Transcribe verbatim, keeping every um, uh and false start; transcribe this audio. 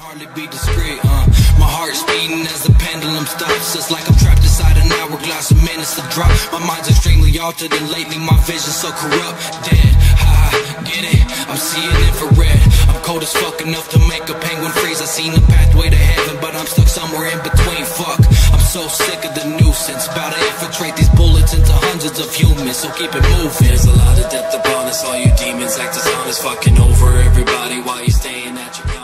hardly be discreet, uh My heart's beating as the pendulum stops. It's like I'm trapped inside an hourglass of minutes to drop. My mind's extremely altered and lately my vision's so corrupt. Dead, ha, get it? I'm seeing infrared. I'm cold as fuck enough to make a penguin freeze. I seen the pathway to heaven, but I'm stuck somewhere in between, fuck. I'm so sick of the nuisance, about to infiltrate these bullets into hundreds of humans, so keep it moving. There's a lot of depth upon us, all you demons act as honest, fucking over everybody while you staying at your